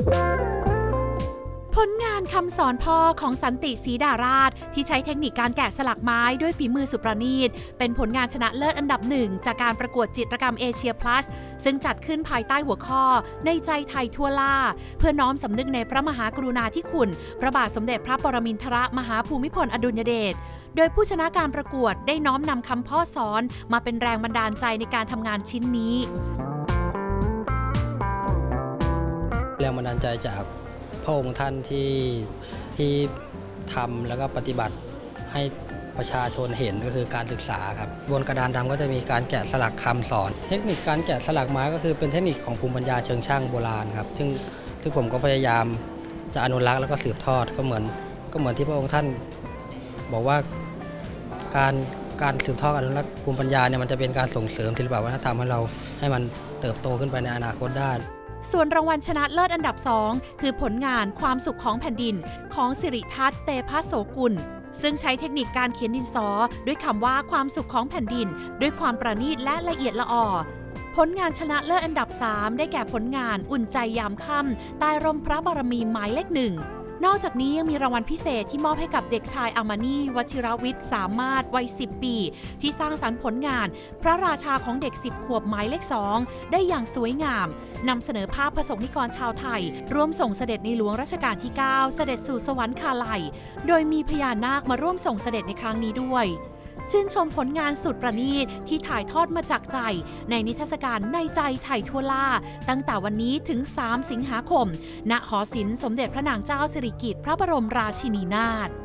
ผลงานคำสอนพ่อของสันติศรีดาราชที่ใช้เทคนิคการแกะสลักไม้ด้วยฝีมือสุประณีตเป็นผลงานชนะเลิศอันดับหนึ่งจากการประกวดจิตรกรรมเอเชีย Plus ซึ่งจัดขึ้นภายใต้หัวข้อในใจไทยทั่วล่าเพื่อน้อมสำนึกในพระมหากรุณาธิคุณพระบาทสมเด็จพระปรมินทรมหาภูมิพลอดุลยเดชโดยผู้ชนะการประกวดได้น้อมนำคำพ่อสอนมาเป็นแรงบันดาลใจในการทำงานชิ้นนี้แรงบันดาลใจจากพระองค์ท่านที่ทำแล้วก็ปฏิบัติให้ประชาชนเห็นก็คือการศึกษาครับบนกระดานดำก็จะมีการแกะสลักคำสอนเทคนิคการแกะสลักไม้ก็คือเป็นเทคนิคของภูมิปัญญาเชิงช่างโบราณครับซึ่งผมก็พยายามจะอนุรักษ์แล้วก็สืบทอดก็เหมือนที่พระองค์ท่านบอกว่าการสืบทอดอนุรักษ์ภูมิปัญญาเนี่ยมันจะเป็นการส่งเสริมศิลปวัฒนธรรมให้มันเติบโตขึ้นไปในอนาคตได้ส่วนรางวัลชนะเลิศอันดับ 2 คือผลงานความสุขของแผ่นดินของสิริทัศน์เตภโสกุลซึ่งใช้เทคนิคการเขียนดินสอด้วยคำว่าความสุขของแผ่นดินด้วยความประณีตและละเอียดละออผลงานชนะเลิศอันดับ 3 ได้แก่ผลงานอุ่นใจยามค่ำใต้ร่มพระบารมีหมายเลข 1นอกจากนี้ยังมีรางวัลพิเศษที่มอบให้กับเด็กชายอามานีวชิรวิทย์สามารถวัย 10 ปีที่สร้างสรรค์ผลงานพระราชาของเด็ก 10 ขวบหมายเลข 2ได้อย่างสวยงามนำเสนอภาพพระสงฆ์นิกรชาวไทยร่วมส่งเสด็จในหลวงรัชกาลที่ 9 เสด็จสู่สวรรคาลัยโดยมีพญานาคมาร่วมส่งเสด็จในครั้งนี้ด้วยชื่นชมผลงานสุดประณีตที่ถ่ายทอดมาจากใจในนิทรรศการในใจไทยทั่วล่าตั้งแต่วันนี้ถึง 3 สิงหาคมณหอศิลป์สมเด็จพระนางเจ้าสิริกิติ์พระบรมราชินีนาถ